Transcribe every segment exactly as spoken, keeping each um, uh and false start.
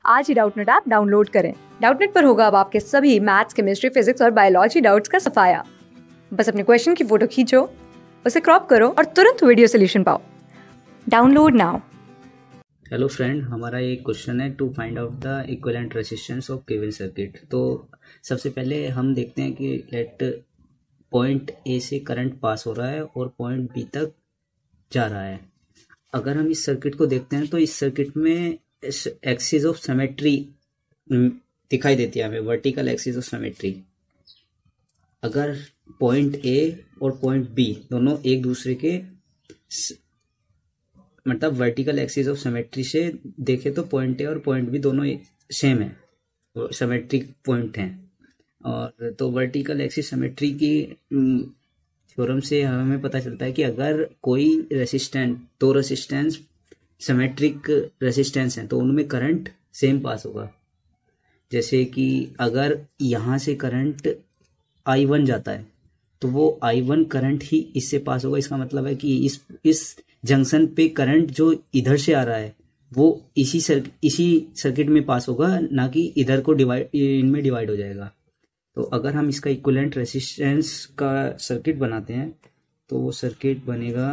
आज ही Doubtnut app download करें। डाउटनेट पर होगा अब आपके सभी मैथ्स, केमिस्ट्री, फिजिक्स और बायोलॉजी डाउट्स का सफाया। बस अपने क्वेश्चन की फोटो खींचो, उसे क्रॉप करो और तुरंत वीडियो सोल्यूशन पाओ। Download now. हेलो फ्रेंड, हमारा एक क्वेश्चन है to find out the equivalent resistance of given circuit. तो सबसे पहले हम देखते हैं कि लेट पॉइंट ए से करंट पास हो रहा है और पॉइंट बी तक जा रहा है। अगर हम इस सर्किट को देखते हैं तो इस सर्किट में एक्सिस ऑफ सिमेट्री दिखाई देती है हमें, वर्टिकल एक्सिस ऑफ सिमेट्री। अगर पॉइंट ए और पॉइंट बी दोनों एक दूसरे के मतलब वर्टिकल एक्सिस ऑफ सिमेट्री से देखे तो पॉइंट ए और पॉइंट बी दोनों सेम है, सिमेट्रिक पॉइंट हैं। और तो वर्टिकल एक्सिस सिमेट्री की थ्योरम से हमें पता चलता है कि अगर कोई रेसिस्टेंस दो रेसिस्टेंस सिमेट्रिक रेसिस्टेंस हैं तो उनमें करंट सेम पास होगा। जैसे कि अगर यहाँ से करंट आई वन जाता है तो वो आई वन करंट ही इससे पास होगा। इसका मतलब है कि इस इस जंक्शन पे करंट जो इधर से आ रहा है वो इसी सर इसी सर्किट में पास होगा, ना कि इधर को डिवाइड इनमें डिवाइड हो जाएगा। तो अगर हम इसका इक्विवेलेंट रेसिस्टेंस का सर्किट बनाते हैं तो वो सर्किट बनेगा,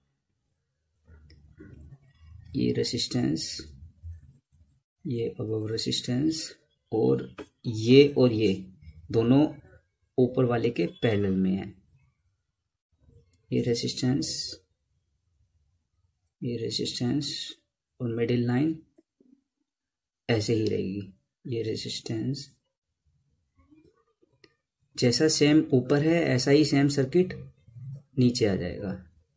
ये रेसिस्टेंस, ये अबव रेसिस्टेंस और ये और ये दोनों ऊपर वाले के पैरेलल में है। ये रेसिस्टेंस, ये रेसिस्टेंस और मिडिल लाइन ऐसे ही रहेगी। ये रेसिस्टेंस जैसा सेम ऊपर है ऐसा ही सेम सर्किट नीचे आ जाएगा।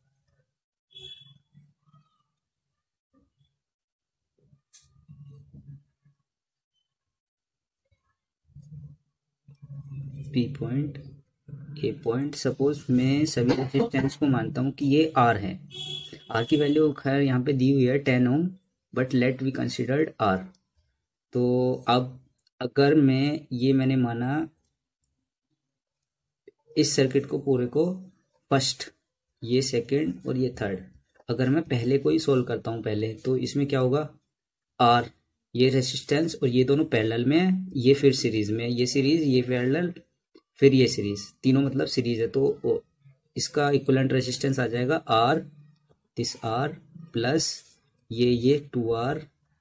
B point, A point. Suppose मैं सभी रेसिस्टेंस को मानता हूँ कि ये आर है। आर की वैल्यू खैर यहाँ पे दी हुई है ten ohm, but let we considered R. तो अब अगर मैं ये मैंने माना इस सर्किट को पूरे को फर्स्ट, ये सेकंड और ये थर्ड, अगर मैं पहले को ही सोल्व करता हूँ पहले, तो इसमें क्या होगा, आर ये रेसिस्टेंस और ये दोनों पैरेलल में है, ये फिर सीरीज में, ये सीरीज, ये पैरेलल, फिर ये सीरीज, तीनों मतलब सीरीज है। तो इसका इक्विवेलेंट रेसिस्टेंस आ जाएगा आर, दिस आर प्लस ये ये two R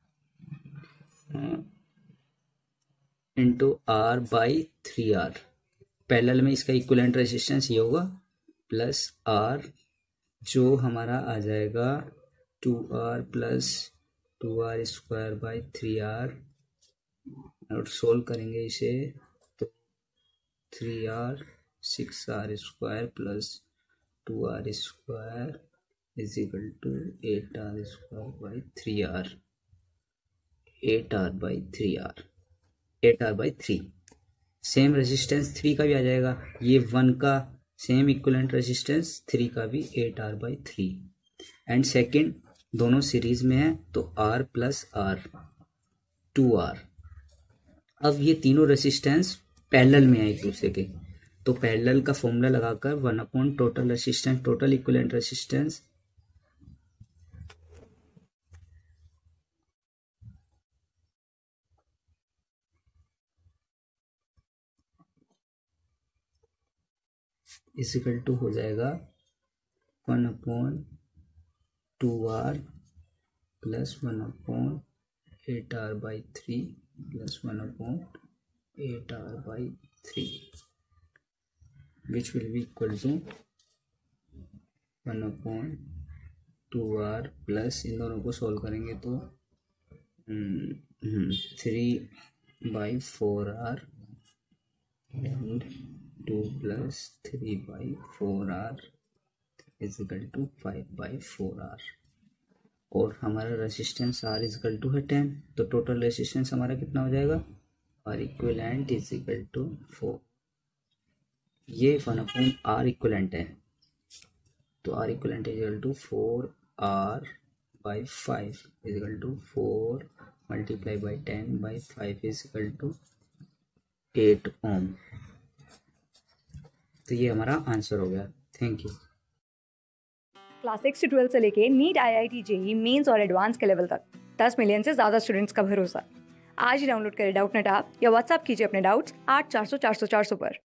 into R by three R. Parallel में इसका इक्विवेलेंट रेसिस्टेंस ये होगा प्लस आर, जो हमारा आ जाएगा two R plus two R square by three R. और सोल्व करेंगे इसे तो three R six R square plus two R square is equal to eight R square by three R, eight R by three R, eight R by three. Same resistance three का भी आ जाएगा, ये one का same equivalent resistance three का भी eight R by three. And second दोनों series में है तो R plus R two R. अब ये तीनों रेजिस्टेंस पैरेलल में है एक दूसरे के, तो पैरेलल का फॉर्मूला लगाकर one upon total resistance, total equivalent resistance is equal to हो जाएगा one upon two R plus one upon eight R by three plus one upon eight R by three, which will be equal to one upon two R plus, इन दोनों को solve करेंगे तो three by four R and two plus three by four R is equal to five by four R. और हमारा resistance R is equal to है ten, तो total resistance हमारा कितना हो जाएगा, R equivalent is equal to four. ये one upon R equivalent है, तो R equivalent is equal to four R by five is equal to four multiply by ten by five is equal to eight ohm. तो ये हमारा answer हो गया। Thank you. Class six से twelfth से लेके NEET, I I T, JEE mains और advance के लेवल तक दस मिलियन से ज़्यादा स्टूडेंट्स का भरोसा। आज ही डाउनलोड करें डाउटनेट ऐप या व्हाट्सएप कीजिए अपने डाउट्स आठ चार सौ चार सौ चार सौ पर।